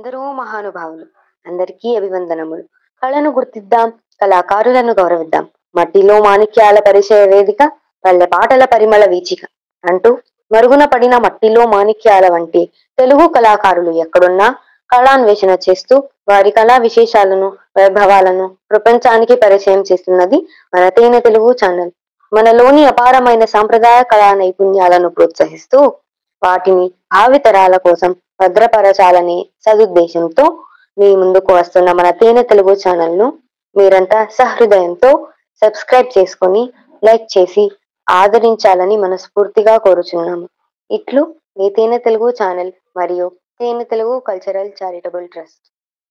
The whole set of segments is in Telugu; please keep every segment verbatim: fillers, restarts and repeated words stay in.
ఎందరో మహానుభావులు, అందరికీ అభివందనములు. కళను గుర్తిద్దాం, కళాకారులను గౌరవిద్దాం. మట్టిలో మాణిక్యాల పరిచయ వేదిక, పల్లె పాటల పరిమళ వీచిక అంటూ మరుగున పడిన మట్టిలో మాణిక్యాల వంటి తెలుగు కళాకారులు ఎక్కడున్నా కళాన్వేషణ చేస్తూ వారి కళా విశేషాలను, వైభవాలను ప్రపంచానికి పరిచయం చేస్తున్నది మన తేనె తెలుగు ఛానల్. మనలోని అపారమైన సాంప్రదాయ కళా నైపుణ్యాలను ప్రోత్సహిస్తూ వాటిని భావితరాల కోసం భద్రపరచాలనే సదుద్దేశంతో మీ ముందుకు వస్తున్న మన తేనె తెలుగు ఛానల్ ను మీరంతా సహృదయంతో సబ్స్క్రైబ్ చేసుకొని లైక్ చేసి ఆదరించాలని మనస్ఫూర్తిగా కోరుచున్నాము. ఇట్లు మీ తేనె తెలుగు ఛానల్ మరియు తేనె తెలుగు కల్చరల్ చారిటబుల్ ట్రస్ట్.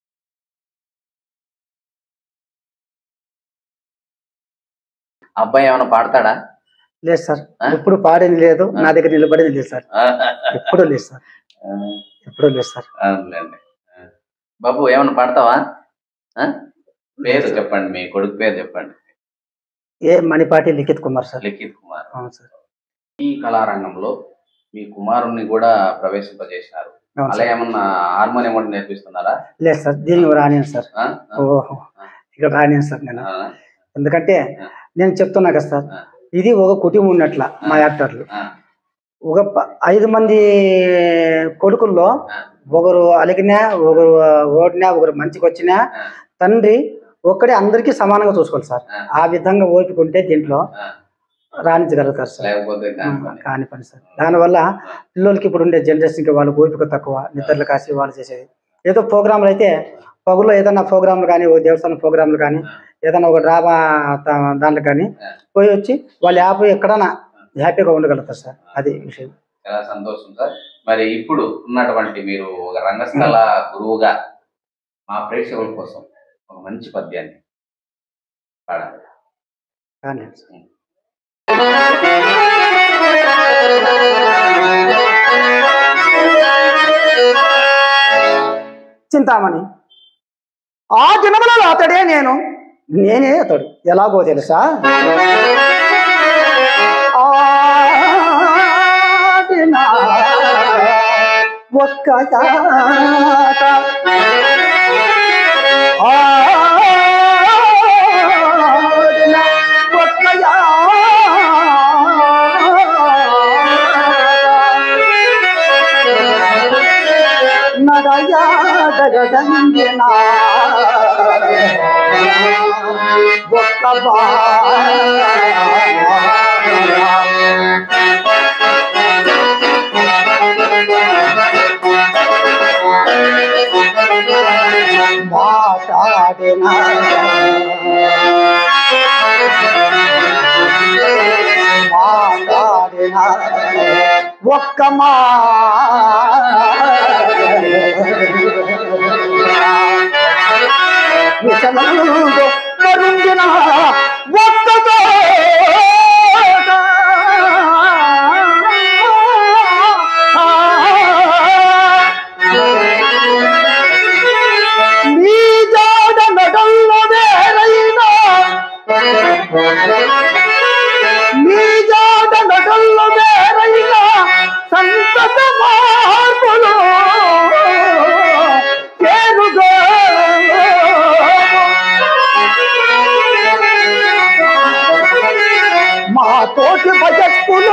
అబ్బాయి ఏమైనా పాడతాడా? లేదు సార్, ఎప్పుడు పాడింది లేదు, నా దగ్గర నిలబడింది లేదు సార్, ఎప్పుడు లేదు సార్, ఎప్పుడు లేదు సార్. బాబు ఏమన్నా పాడతావా? పేరు చెప్పండి, మీ కొడుకు పేరు చెప్పండి. ఏ మణిపాటి లిఖిత్ కుమార్ సార్. లిఖిత్ కుమార్. అవును సార్. ఈ కళారంగంలో మీ కుమారుణ్ణి కూడా ప్రవేశింపజేసినారు. అలా ఏమన్నా హార్మోనియం కూడా నేర్పిస్తున్నారా? లేదు సార్, దీనికి రానియను సార్. ఓహో, ఇక్కడ రానియను సార్ నేను. ఎందుకంటే నేను చెప్తున్నా కదా సార్, ఇది ఒక కుటుంబం ఉన్నట్ల. మా యాక్టర్లు ఒక ఐదు మంది కొడుకుల్లో ఒకరు అలిగినా, ఒకరు ఓడినా, ఒకరు మంచికి వచ్చినా తండ్రి ఒక్కడే అందరికీ సమానంగా చూసుకోవాలి సార్. ఆ విధంగా ఓపిక ఉంటే దీంట్లో రాణించగలుగుతారు సార్. కాని పని సార్. దానివల్ల పిల్లలకి ఇప్పుడు ఉండే జనరేషన్కి వాళ్ళకి ఓపిక తక్కువ, నిద్రలు కాసి వాళ్ళు చేసేది. ఏదో ప్రోగ్రాంలు అయితే పగుల్లో ఏదైనా ప్రోగ్రాంలు కానీ, ఓ దేవస్థానం ప్రోగ్రాంలు కానీ, ఏదైనా ఒక డ్రామా దాంట్లో కానీ పోయి వచ్చి వాళ్ళు హ్యాపీ ఎక్కడైనా హ్యాపీగా ఉండగలుగుతారు సార్. అది విషయం. చాలా సంతోషం సార్. మరి ఇప్పుడు ఉన్నటువంటి మీరు ఒక రంగస్థల గురువుగా మా ప్రేక్షకుల కోసం ఒక మంచి పద్యాన్ని పాడాలి. చింతామణి ఆ జన్మలలో అతడే నేను, నేనే అతడు. ఎలాగో తెలుసా? ఒక్క నడయాడగంగిన ఒక్క మాట్లాడిన మాట్లాడిన ఒక్క మా విషమందు కరుంగిన ఒక్కతో నీ జాడ నడల్లో వేరైనా, నీ జాడ నడల్లో వేరైనా సంతత మార్పులు చేరుగా మా తోటి భజస్కులు,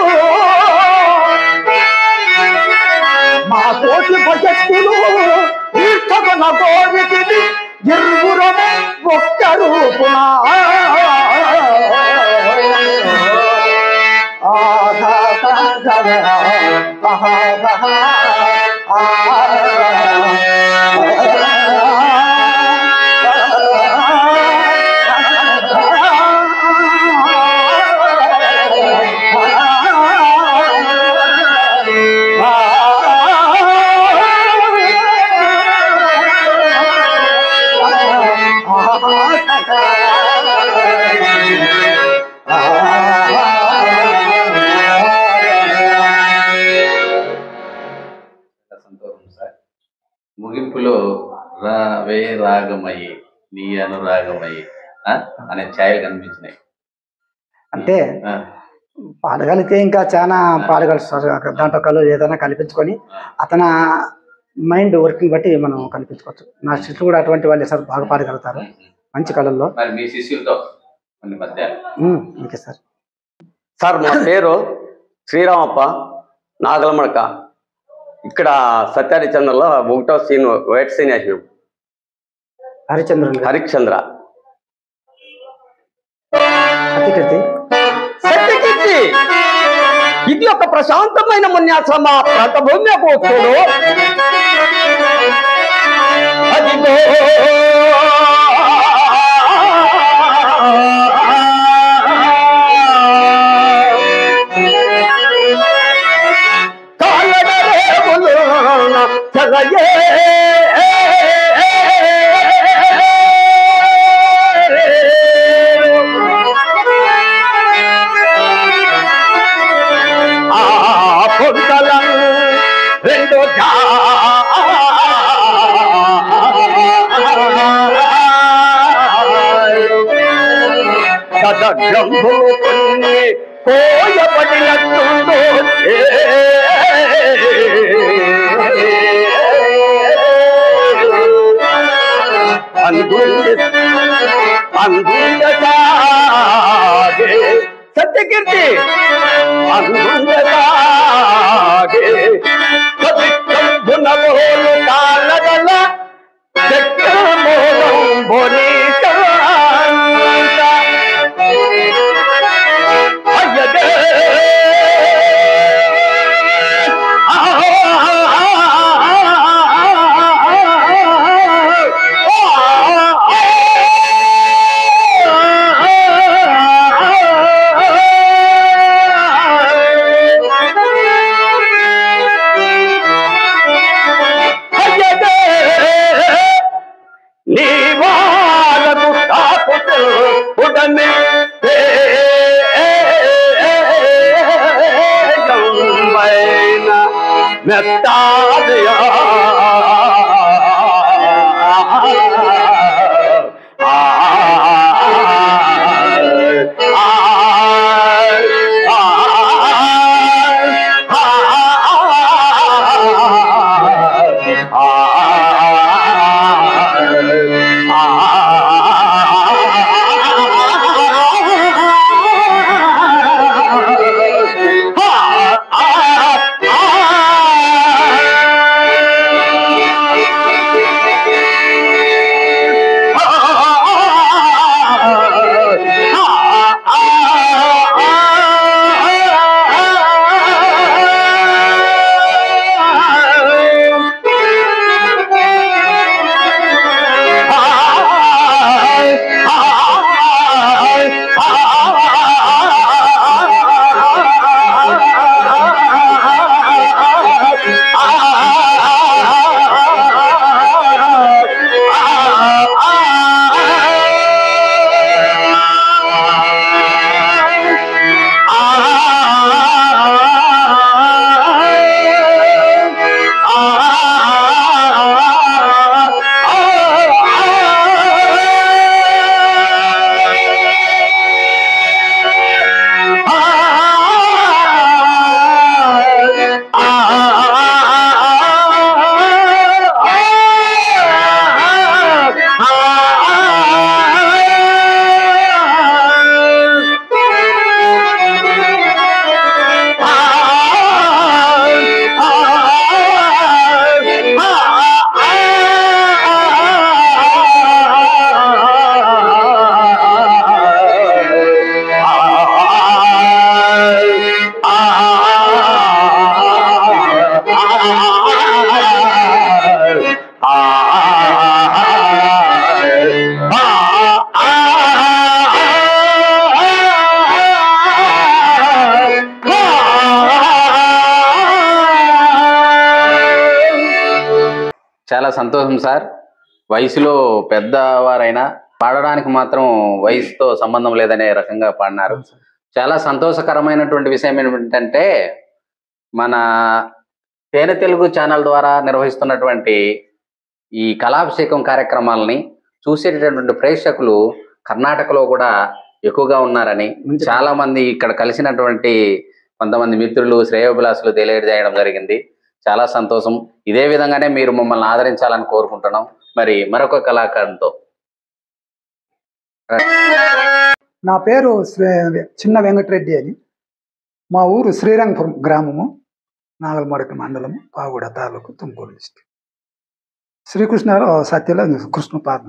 మా తోటి భజస్కులు తీర్థమున కోరికి ఇరువురము ఒక్క రూపున ముగింపులో రావే రాగమయ్యి నీ అనురాగమయ్యి అనే ఛాయలు కనిపించినాయి. అంటే పాడగలిగితే ఇంకా చాలా పాడగలరు సార్. దాంట్లో కళ్ళు ఏదైనా కల్పించుకొని అతను మైండ్ వర్కింగ్ బట్టి మనం కనిపించుకోవచ్చు. నా శిష్యులు కూడా అటువంటి వాళ్ళే సార్, బాగా పాడగలుగుతారు మంచి కళల్లో. మరి మీ శిష్యులతో కొన్ని పద్యాలు. Okay sir. సార్ మా పేరు శ్రీరామప్ప, నాగలమడక. ఇక్కడ సత్యహరిచంద్రలో ఒకటో సీన్ వైట్ సీన్ వేసినాం. హరిచంద్రుని హరిశ్చంద్ర సత్యకీర్తి. సత్యకీర్తి ఇది ఒక ప్రశాంతమైన మున్యాశ్రమ ప్రాంతభూమి పోతుడు. అదిగో కాలడరేవులు చలయే రెండు గంభులు కొన్ని కోయబడినట్టుందో అందుండసాగే సత్యకీర్తి అందుండసాగే పవిత్రంబునమోలు కాలగల చక్రమోలం బొనీక అయ్యదే నీవాలకు తాపుతూ ఉడమే మెత్తాదయా చాలా సంతోషం సార్. వయసులో పెద్దవారైనా పాడడానికి మాత్రం వయసుతో సంబంధం లేదనే రకంగా పాడినారు. చాలా సంతోషకరమైనటువంటి విషయం ఏమిటంటే మన తేనె తెలుగు ఛానల్ ద్వారా నిర్వహిస్తున్నటువంటి ఈ కళాభిషేకం కార్యక్రమాలని చూసేటటువంటి ప్రేక్షకులు కర్ణాటకలో కూడా ఎక్కువగా ఉన్నారని చాలా మంది ఇక్కడ కలిసినటువంటి కొంతమంది మిత్రులు శ్రేయోభిలాసులు తెలియజేయడం జరిగింది. చాలా సంతోషం. ఇదే విధంగానే మీరు మమ్మల్ని ఆదరించాలని కోరుకుంటున్నాం. మరి మరొక కళాకారునితో. నా పేరు శ్రీ చిన్న వెంకటరెడ్డి అని. మా ఊరు శ్రీరంగపురం గ్రామము, నాగలమడక మండలము, పావుగూడ తాలూకు, తుమ్కూరు డిస్ట్రిక్ట్. శ్రీకృష్ణారావు సత్యలో కృష్ణ పాదం.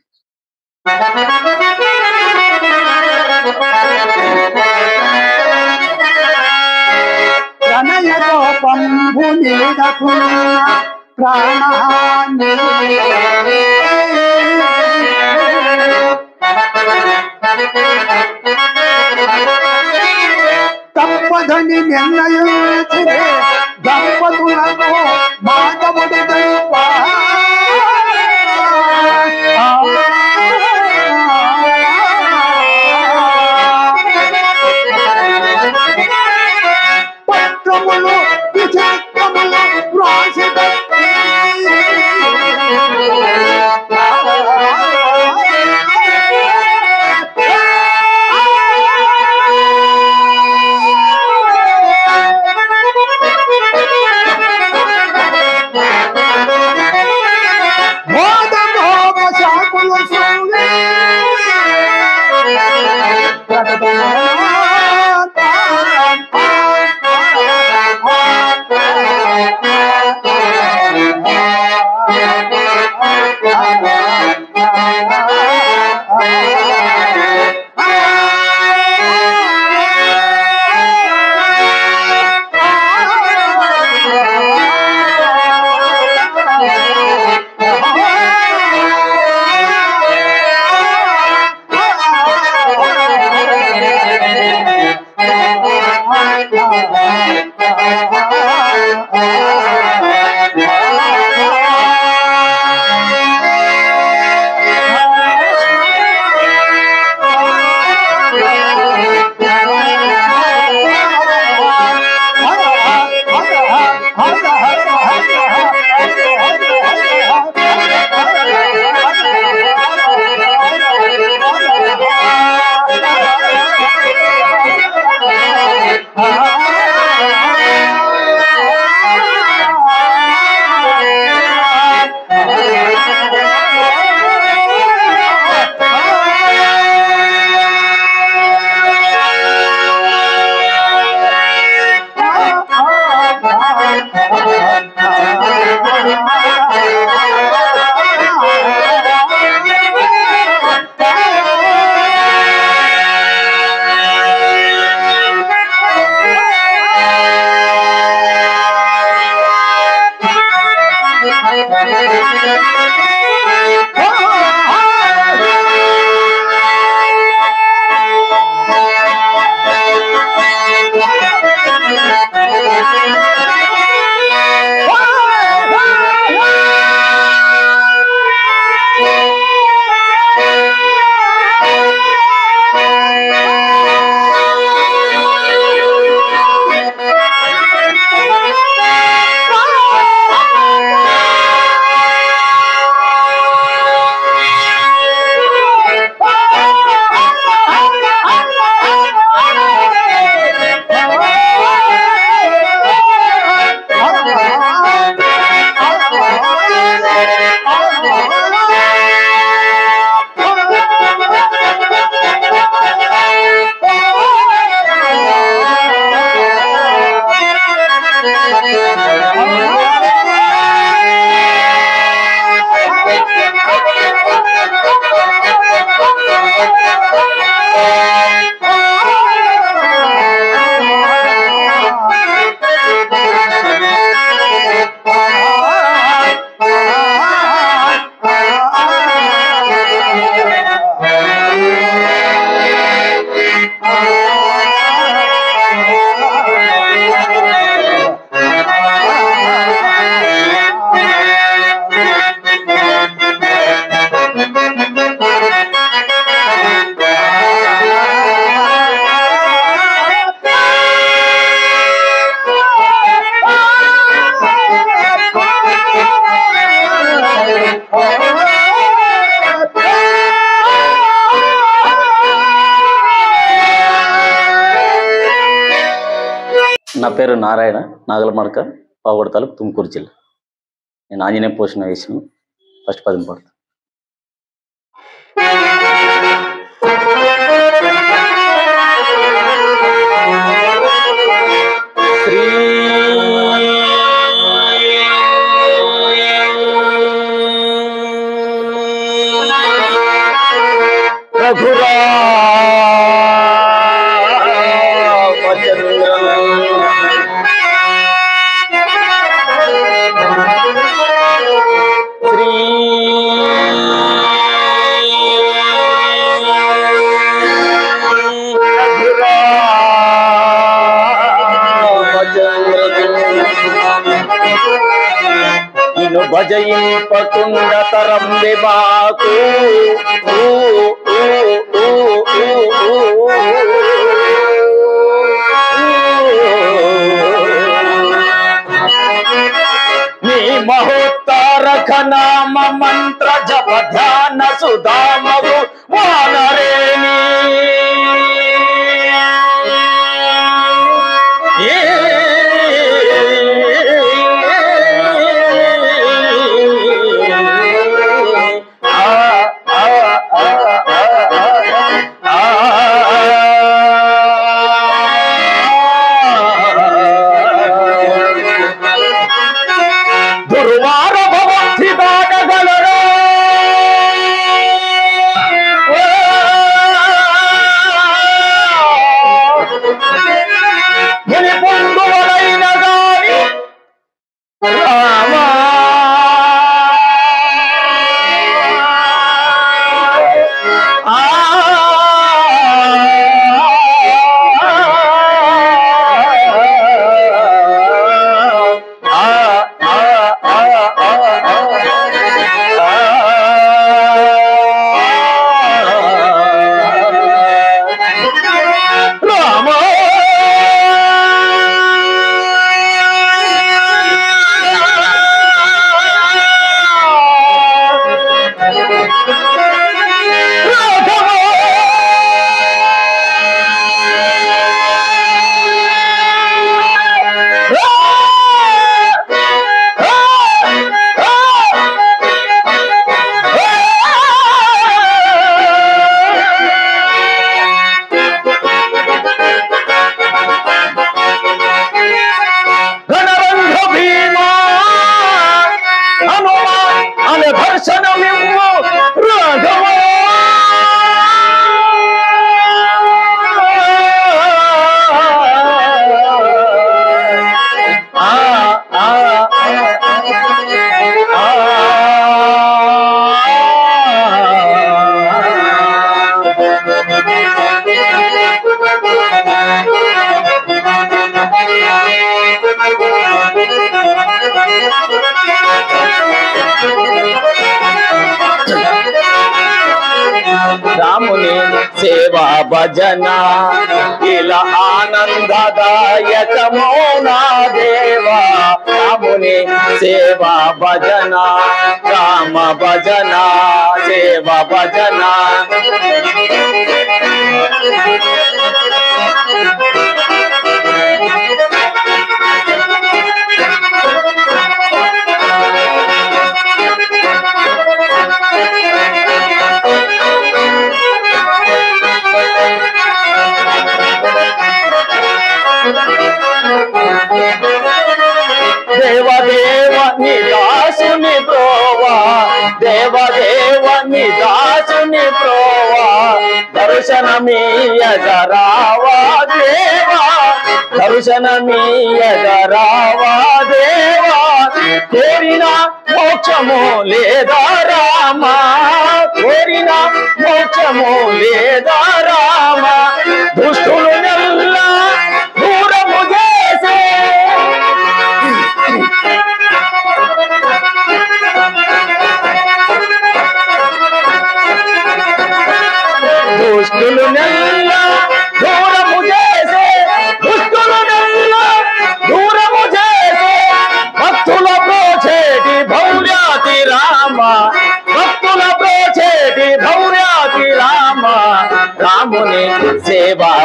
ప్రణయతో పంబు నీడకు ప్రాణాన్ని తప్పదని నిర్ణయించే దంపతులకు మాధవుడు పత్రములు విచిత్రములు రాసి నా పేరు నారాయణ, నాగలమడక, పావుగడ తాలూకు తుమ్కూరు జిల్లా. నేను ఆంజనేయ పోషణ వేసిన ఫస్ట్ పదం పడతాను. శ్రీ నిన్ను భజయింపకుండ తరంబె బాకు నీ మహోత్తారక నామ మంత్ర జప ధ్యాన సుధామగు వానరేణి దుర్వార భవంతి దాటగలరా ముని పొందువలైన గాని రామా రాముని సేవా భజన ఇలా ఆనందదాయకమో నా దేవా. రాముని సేవా భజన రామ భజన సేవా భజన దేవదేవ నిదాసుని ప్రోవా దేవదేవ నిదాసుని ప్రోవా దర్శనమీయగరావా దేవా దర్శనమీయగరావా దేవా. కోరిన మోక్షము లేదా రామా కోరిన మోక్షము లేదా రామా. దుష్టులు నెల్ల దూరము చేసే దుష్టులు నెల్ల దూరము చేసే దుష్టులు నెల్ల దూరము చేసే భక్తుల ప్రోచేటి భౌర్యాతి రామ భక్తుల ప్రోచేటి భౌర్యాతి రామ. రాముని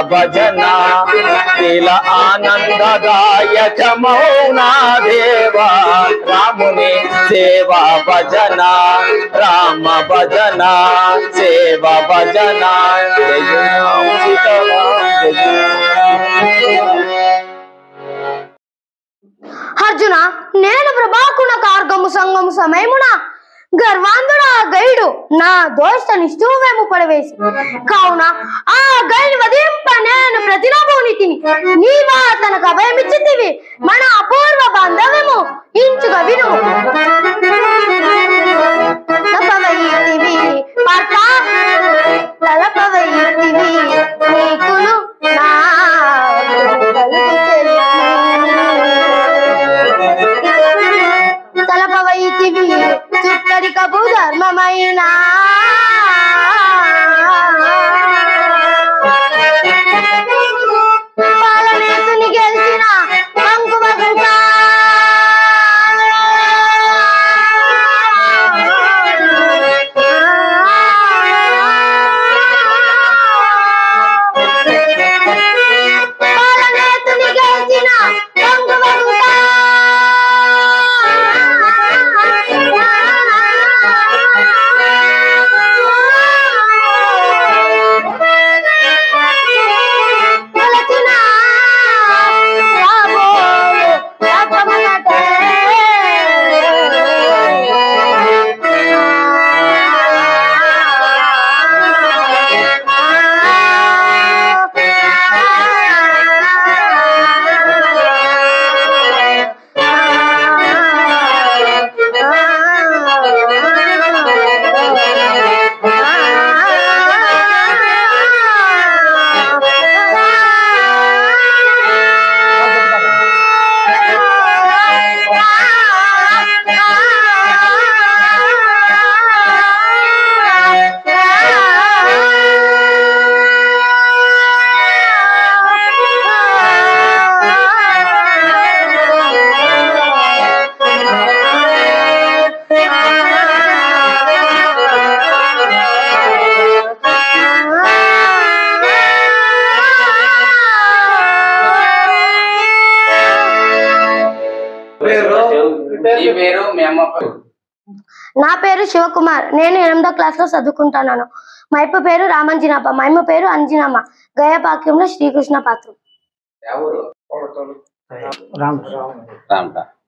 భజన నీల ఆనందదాయక మౌనా దేవా రాముని సేవా భజన రామ భజన సేవా భజన జయ రామ సీతారామ జయ అర్జున నేను ప్రభాకున కార్గము సంగము సమయమున గర్వాంధుడు ఆ గైడు నా దోష నిష్ఠూవేము పడవేసి కావున ఆ గైడు వదింప నేను ప్రతినభూని తిని నీవా తనకు అభయమిచ్చితివి మన అపూర్వ బాంధవ్యము ఇంచుగా విను తలపవైతివి పాట తలపవైతివి నీకును నా తలపవైతివి చుట్టరికపు ధర్మమైన పాలనేతుని గెలిచిన అంకుమగుట పాలనేతుని గెలిచిన అంకుమగుట నా పేరు శివకుమార్. నేను ఎనిమిదో క్లాస్ లో చదువుకుంటున్నాను. మా అయ్య పేరు రామంజినాప, మా అమ్మ పేరు అంజినమ్మ. గయాపాక్యంలో శ్రీకృష్ణ పాత్రం. రామ్ రామ్